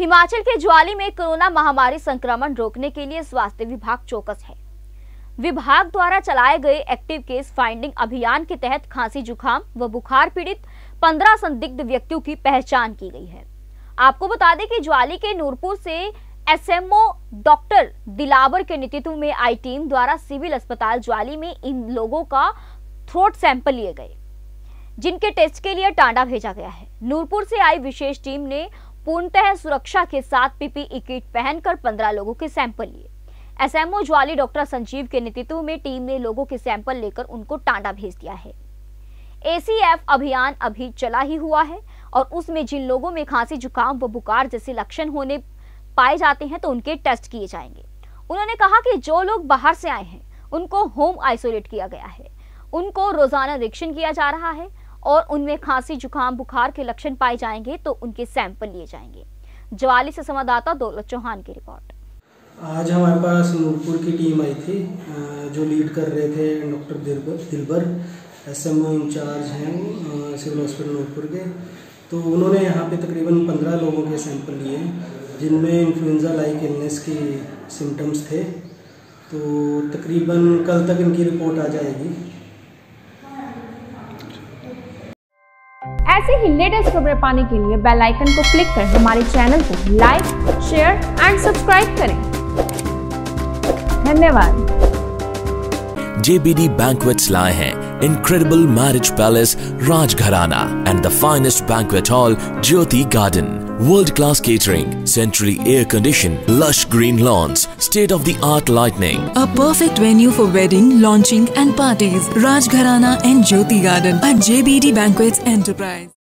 हिमाचल के ज्वाली में कोरोना महामारी संक्रमण रोकने के लिए स्वास्थ्य विभाग चौकस है। विभाग द्वारा चलाए गए एक्टिव केस फाइंडिंग अभियान के तहत खांसी, जुकाम व बुखार पीड़ित 15 संदिग्ध व्यक्तियों की पहचान की गई है। आपको बता दें कि ज्वाली के नूरपुर से एसएमओ डॉक्टर दिलावर के नेतृत्व में आई टीम द्वारा सिविल अस्पताल ज्वाली में इन लोगों का थ्रोट सैंपल लिए गए, जिनके टेस्ट के लिए टांडा भेजा गया है। नूरपुर से आई विशेष टीम ने पूर्णतः सुरक्षा के साथ पीपीई किट पहनकर 15 लोगों के सैंपल लिए। एसएमओ ज्वाली डॉक्टर संजीव के नेतृत्व में टीम ने लोगों के सैंपल लेकर उनको टांडा भेज दिया है। एसीएफ अभियान अभी चला ही हुआ है और उसमें जिन लोगों में खांसी, जुकाम व बुखार जैसे लक्षण होने पाए जाते हैं तो उनके टेस्ट किए जाएंगे। उन्होंने कहा कि जो लोग बाहर से आए हैं उनको होम आइसोलेट किया गया है, उनको रोजाना निरीक्षण किया जा रहा है और उनमें खांसी, जुकाम, बुखार के लक्षण पाए जाएंगे तो उनके सैंपल लिए जाएंगे। ज्वाली से संवाददाता दौलत चौहान की रिपोर्ट। आज हमारे पास नूरपुर की टीम आई थी जो लीड कर रहे थे डॉक्टर दिलबर, एसएमओ इंचार्ज हैं सिविल हॉस्पिटल नूरपुर के। तो उन्होंने यहाँ पे तकरीबन 15 लोगों के सैंपल लिए जिनमें इन्फ्लुएंजा लाइक इलनेस की सिम्टम्स थे। तो तकरीबन कल तक इनकी रिपोर्ट आ जाएगी। ऐसे ही लेटेस्ट खबरें पाने के लिए बेल आइकन को क्लिक कर हमारे चैनल को लाइक, शेयर एंड सब्सक्राइब करें। धन्यवाद। JBD Banquets लाए हैं incredible marriage palace Rajgharana and the finest banquet hall Jyoti Garden. World-class catering, centrally air-conditioned, lush green lawns, state-of-the-art lighting. A perfect venue for wedding, launching and parties. Rajgharana and Jyoti Garden at JBD Banquets Enterprise.